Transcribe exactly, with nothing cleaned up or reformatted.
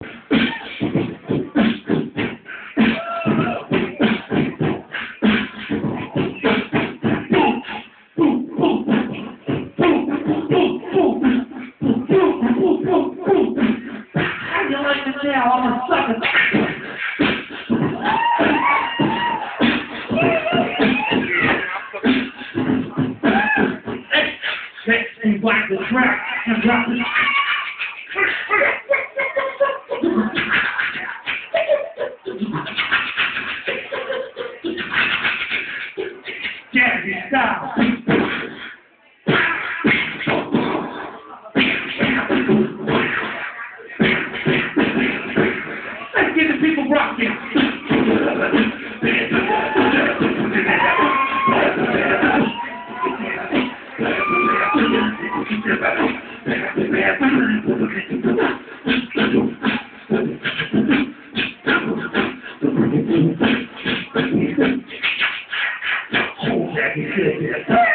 How you like to say I'm a sucker? Let's see black the track and drop it. Jazzy style. Let's get the people rocking. Hold that, you said that.